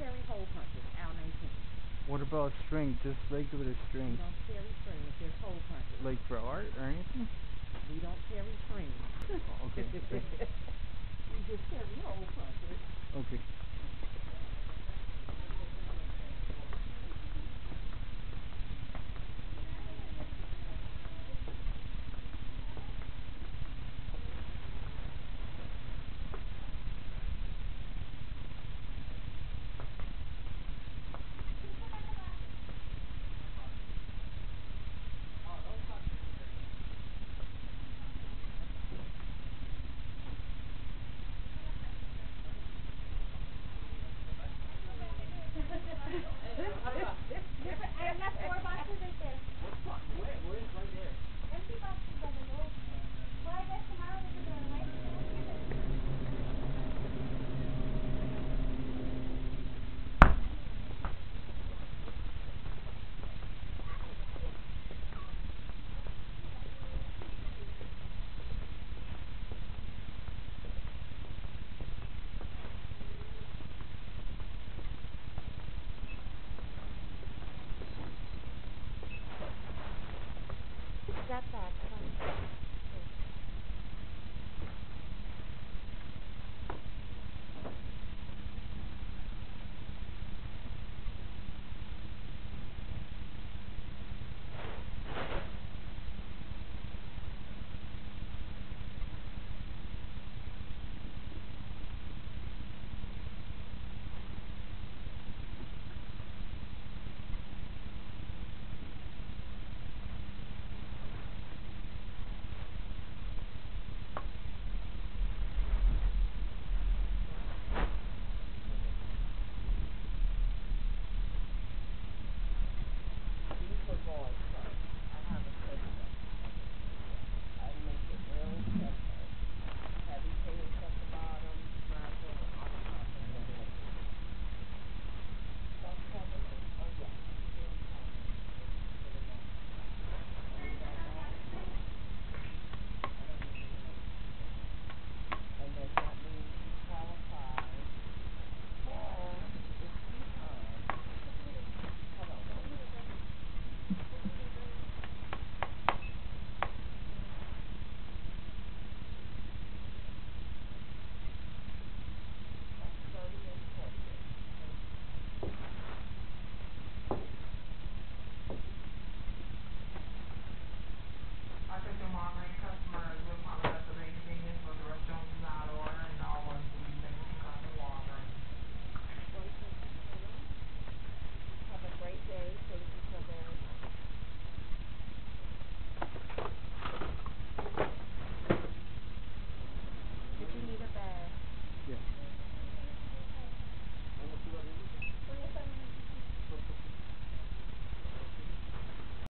carry hole punches, Al 19. What about string? Just regular We string. don't carry strings, there's hole punches. Like for art or anything? We don't carry strings. Okay. We just carry hole punches. Okay. I left 4 boxes right there. Where is right there? Empty boxes by the door. Well, I guess tomorrow because they're white. Got that.